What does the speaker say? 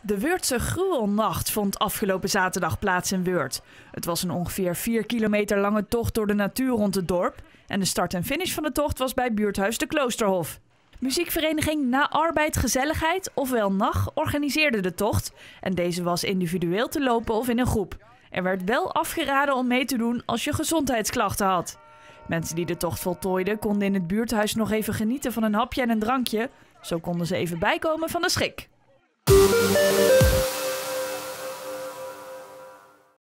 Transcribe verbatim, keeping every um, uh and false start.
De Weurtse Gruwelnacht vond afgelopen zaterdag plaats in Weurt. Het was een ongeveer vier kilometer lange tocht door de natuur rond het dorp. En de start en finish van de tocht was bij buurthuis de Kloosterhof. Muziekvereniging Na Arbeid Gezelligheid, ofwel N A G, organiseerde de tocht. En deze was individueel te lopen of in een groep. Er werd wel afgeraden om mee te doen als je gezondheidsklachten had. Mensen die de tocht voltooiden konden in het buurthuis nog even genieten van een hapje en een drankje. Zo konden ze even bijkomen van de schrik.